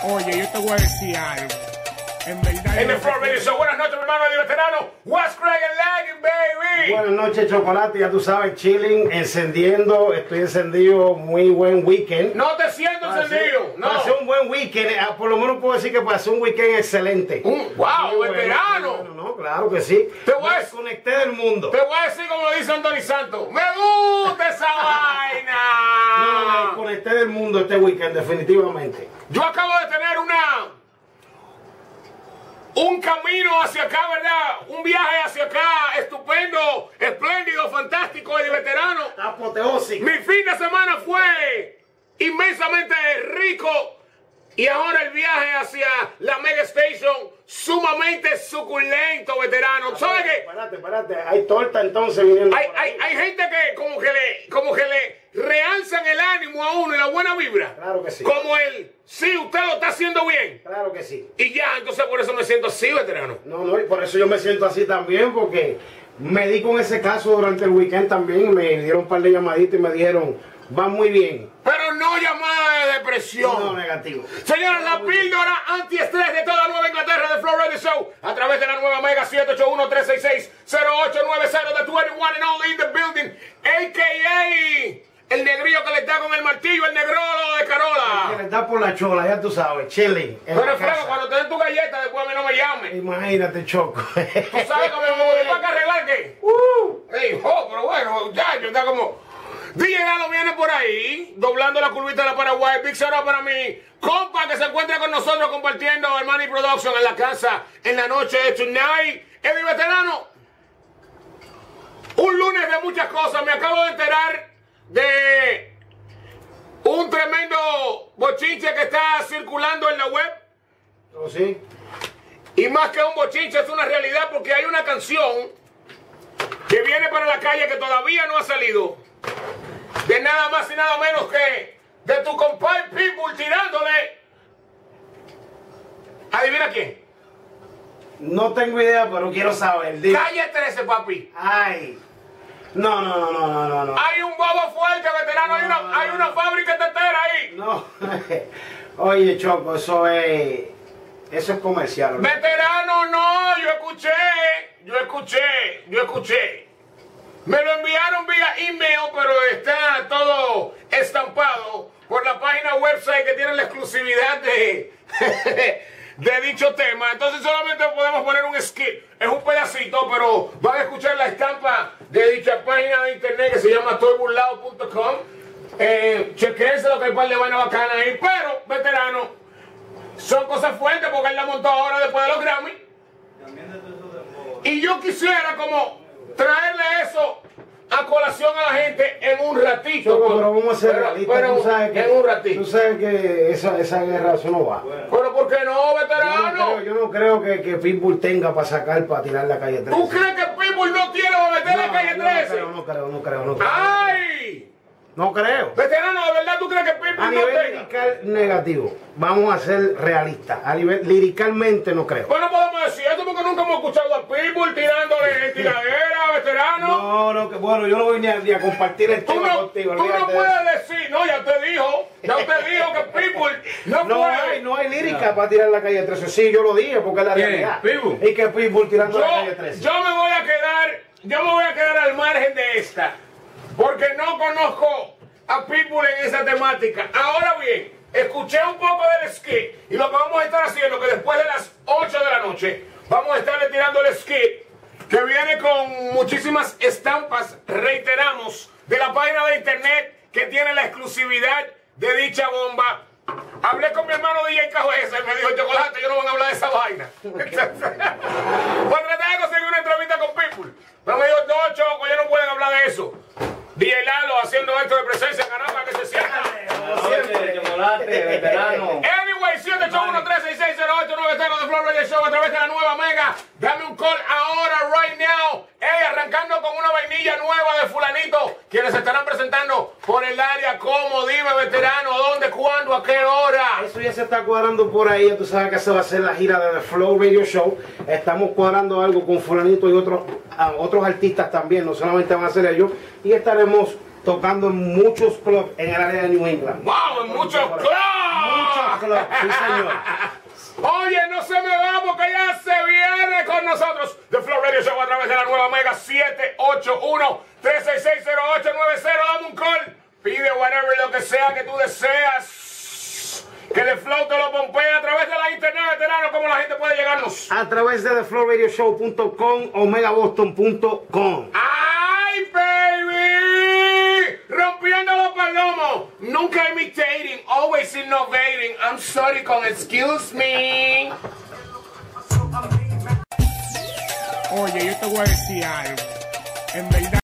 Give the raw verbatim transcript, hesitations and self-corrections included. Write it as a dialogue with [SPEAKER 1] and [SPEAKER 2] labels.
[SPEAKER 1] Oye, yo te voy a decir algo. En verdad.
[SPEAKER 2] En el Flow Radio Show. Buenas noches, mi hermano de veterano. What's cracking lagging, baby?
[SPEAKER 3] Buenas noches, Chocolate. Ya tú sabes, chilling, encendiendo. Estoy encendido. Muy buen weekend.
[SPEAKER 2] No te siento
[SPEAKER 3] Para
[SPEAKER 2] encendido.
[SPEAKER 3] hacer-
[SPEAKER 2] No.
[SPEAKER 3] Para hacer un buen weekend. ah, Por lo menos puedo decir que pasé un weekend excelente.
[SPEAKER 2] Un- wow,
[SPEAKER 3] Muy
[SPEAKER 2] veterano.
[SPEAKER 3] Bueno, no, claro que sí.
[SPEAKER 2] Te voy a-
[SPEAKER 3] Me desconecté del mundo.
[SPEAKER 2] Te voy a decir como lo dice Anthony Santos. ¡Me gusta esa vaina!
[SPEAKER 3] No, no, me desconecté del mundo este weekend, definitivamente.
[SPEAKER 2] Yo acabo de tener una... Un camino hacia acá, ¿verdad? Un viaje hacia acá, estupendo, espléndido, fantástico y de veterano.
[SPEAKER 3] Apoteósico.
[SPEAKER 2] Mi fin de semana fue inmensamente rico y ahora el viaje hacia la Mega Station sumamente suculento, veterano. ¿Sabes qué?
[SPEAKER 3] Espérate, espérate. Hay torta entonces viniendo.
[SPEAKER 2] Hay,
[SPEAKER 3] por ahí.
[SPEAKER 2] hay, hay gente que como que le como que le realzan el ánimo a uno y la buena vibra.
[SPEAKER 3] Claro que sí.
[SPEAKER 2] Como el, sí, usted lo está haciendo bien.
[SPEAKER 3] Claro que sí.
[SPEAKER 2] Y ya, entonces por eso me siento así, veterano.
[SPEAKER 3] No, no, y por eso yo me siento así también, porque me di con ese caso durante el weekend también, me dieron un par de llamaditas y me dijeron, va muy bien.
[SPEAKER 2] Pero no llamada de depresión.
[SPEAKER 3] No, negativo.
[SPEAKER 2] Señores, la píldora antiestrés de toda Nueva Inglaterra de Flow Radio Show a través de la nueva Mega siete ocho uno, tres seis seis, cero ocho nueve cero de veintiuno and only in the building, a k a el negrillo que le está con el martillo, el negrolo de
[SPEAKER 3] Que
[SPEAKER 2] Carola.
[SPEAKER 3] les da por la chola, ya tú sabes, chilling. en
[SPEAKER 2] Pero
[SPEAKER 3] la
[SPEAKER 2] Fredo,
[SPEAKER 3] casa.
[SPEAKER 2] cuando te den tu galleta, después a mí no me llames.
[SPEAKER 3] Imagínate, Choco.
[SPEAKER 2] ¿Tú sabes que me voy a arreglar qué? Uh, ey, oh, pero bueno, muchacho, está como... D J Galo viene por ahí, doblando la curvita de la Paraguay. Big shout out para mi compa que se encuentra con nosotros compartiendo el Money Production en la casa en la noche de tonight. Eddie Veterano, un lunes de muchas cosas. Me acabo de enterar de un tremendo bochinche que está circulando en la web.
[SPEAKER 3] ¿Oh, sí?
[SPEAKER 2] Y más que un bochinche, es una realidad porque hay una canción que viene para la calle que todavía no ha salido. De nada más y nada menos que de tu compadre Pitbull tirándole. ¿Adivina quién?
[SPEAKER 3] No tengo idea, pero quiero saber. Dime.
[SPEAKER 2] Calle trece, papi.
[SPEAKER 3] Ay. No, no, no, no, no, no, no.
[SPEAKER 2] Hay un bobo fuerte, veterano. Hay una, hay una fábrica tetera ahí.
[SPEAKER 3] No. Oye, Choco, eso es... Eso es comercial. ¿no?
[SPEAKER 2] Veterano, no. Yo escuché. Yo escuché. Yo escuché. Me lo enviaron vía email, pero está todo estampado por la página website que tiene la exclusividad de, de dicho tema. Entonces solamente podemos poner un skip. Es un pedacito, pero van a escuchar la estampa de dicha página de internet que se llama estoy burlado punto com. Eh, chequense lo que hay un par de vaina bacana ahí. Pero, veterano, son cosas fuertes porque él la montó ahora después de los Grammy. Y yo quisiera como traerle eso a colación a la gente en un ratito.
[SPEAKER 3] Choco, pero vamos a ser
[SPEAKER 2] Pero-
[SPEAKER 3] realistas.
[SPEAKER 2] pero
[SPEAKER 3] Tú sabes que,
[SPEAKER 2] en un ratito.
[SPEAKER 3] tú sabes que esa, esa guerra, eso no va.
[SPEAKER 2] Pero ¿por qué no,
[SPEAKER 3] Yo no
[SPEAKER 2] veterano?
[SPEAKER 3] creo, yo no creo que, que Pitbull tenga para sacar, para tirar la calle trece.
[SPEAKER 2] ¿Tú crees que Pitbull no tiene para meter la calle
[SPEAKER 3] no,
[SPEAKER 2] trece?
[SPEAKER 3] No, no creo, no creo, no creo.
[SPEAKER 2] ¡Ay!
[SPEAKER 3] No creo.
[SPEAKER 2] Veterano, ¿de verdad tú crees que
[SPEAKER 3] A
[SPEAKER 2] Pitbull no
[SPEAKER 3] nivel
[SPEAKER 2] tenga?
[SPEAKER 3] lirical negativo, vamos a ser realistas. A nivel liricalmente no creo.
[SPEAKER 2] Bueno, podemos decir esto porque nunca hemos escuchado a Pitbull tirándole en tiradera, veterano.
[SPEAKER 3] No, no, que bueno, yo no voy ni a, ni a compartir el
[SPEAKER 2] Tú
[SPEAKER 3] tema
[SPEAKER 2] no,
[SPEAKER 3] contigo.
[SPEAKER 2] tú no
[SPEAKER 3] olvídate de
[SPEAKER 2] puedes decir, no, ya usted dijo, ya usted dijo que Pitbull no,
[SPEAKER 3] eso. No
[SPEAKER 2] puede.
[SPEAKER 3] hay, no hay lírica para tirar la calle trece. Sí, yo lo dije porque es la
[SPEAKER 4] ¿Quién?
[SPEAKER 3] realidad.
[SPEAKER 4] ¿Pitbull?
[SPEAKER 3] Y que Pitbull tirando la calle
[SPEAKER 2] Yo,
[SPEAKER 3] trece.
[SPEAKER 2] yo me voy a quedar, yo me voy a quedar al margen de esta, porque no conozco a Pitbull en esa temática. Ahora bien, escuché un poco del skit y lo que vamos a estar haciendo que después de las ocho de la noche vamos a estarle tirando el skit que viene con muchísimas estampas, reiteramos, de la página de internet que tiene la exclusividad de dicha bomba. Hablé con mi hermano D J Cajueza y me dijo, Chocolate, yo no van a hablar de esa vaina. Pues traté de conseguir una entrevista con Pitbull. Pero me dijo, no, Choco, ya no pueden hablar de eso. D J Lalo haciendo esto de presencia, caramba, que se sienta.
[SPEAKER 4] Siempre, Chocolate, veterano.
[SPEAKER 2] Anyway, siete ocho uno, tres seis seis, cero ocho nueve cero de Flow Radio Show a través de la nueva Mega. Dame un call ahora, right now. Ey, arrancando con una vainilla nueva de fulanito, quienes se estarán presentando por el área. ¿Cómo? Dime, veterano, ¿dónde, cuándo, a qué hora?
[SPEAKER 3] Eso ya se está cuadrando por ahí. Tú sabes que esa va a ser la gira de The Flow Radio Show. Estamos cuadrando algo con fulanito y otros, a otros artistas también. No solamente van a ser ellos. Y estaremos tocando en muchos clubs en el área de New England.
[SPEAKER 2] ¡Wow! ¡En muchos clubs!
[SPEAKER 3] Muchos Club. Sí, señor.
[SPEAKER 2] Oye, no se me va porque ya se viene con nosotros The Flow Radio Show a través de la nueva Mega siete ocho uno, tres seis seis, cero ocho nueve cero. Dame un call. Pide whatever, lo que sea que tú deseas. Que The Flow te lo pompea a través de la internet, veterano. ¿Cómo la gente puede llegarnos?
[SPEAKER 3] A través de the flow radio show punto com o mega boston punto com.
[SPEAKER 2] ¡Ay, baby! Rompiendo los palomos. Nunca imitating, always innovating. I'm sorry con excuse me.
[SPEAKER 1] Oye, yo te voy a decir algo. En verdad.